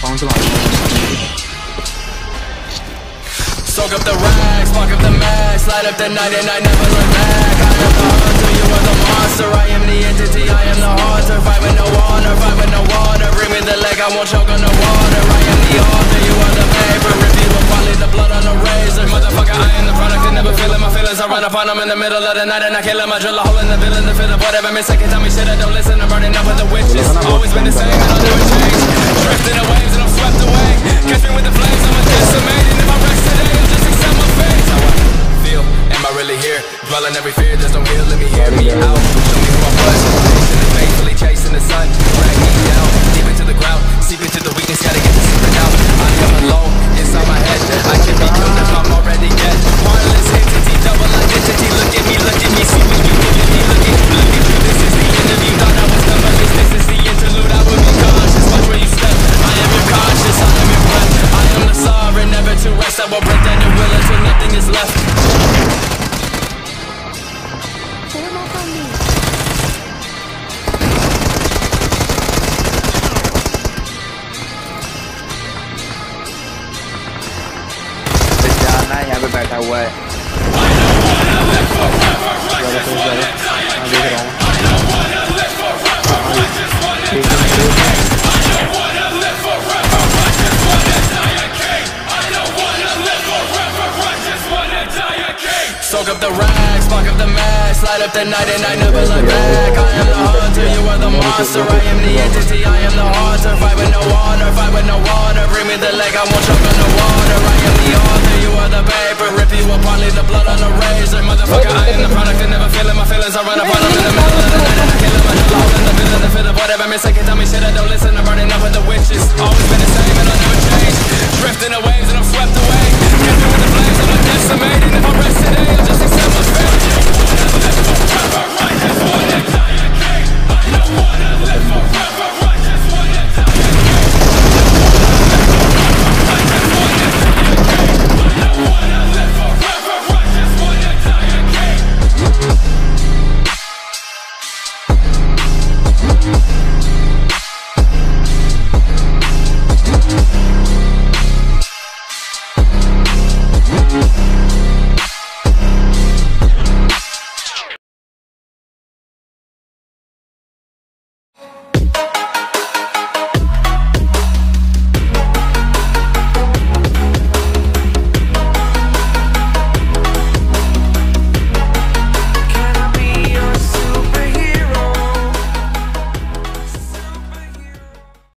Soak up the rags, spark up the max, light up the night and I never look back. I am the hunter, you are the monster. I am the entity, I am the haunter. Fight with no water, fight with no water. Bring me the leg, I won't choke on the water. I am the author, you are the paper. If you will follow the blood on the razor. Motherfucker, I am the product and never feeling my feelings. I run upon them in the middle of the night and I kill them. I drill a hole in the villain, the fit of whatever mistake. Tell me shit, I don't listen. I'm burning up with the witches. Always been the same and I'll never change. Drifting the waves and I'm swept away. Catch me with the flames, I'm a decimated. If I rest today, I'll just accept my fate. How I feel, am I really here? Dwelling every fear, there's no real, let me hear me out. Show me who I was, patient and faithfully chasing the sun. Drag me down, deep into the ground. Seep into the weakness, gotta get the secret out. I am alone, inside my head. I can be killed if I'm already dead. Wireless entity, double identity. Look at me, see what you giving me. Look at you, this is the interview. Thought I was done, but this is the interlude. I will be cautious, watch where you step. I am your conscious, I am your breath. I am the sovereign, never to rest. I will break down your will until nothing is left. यहाँ पे बैठा हुआ है। Soak up the rags, spark up the max, light up the night and I never look back. I am the hunter, you are the monster. I am the entity, I am the haunter. Fight with no water, fight with no water. Bring me the leg, I won't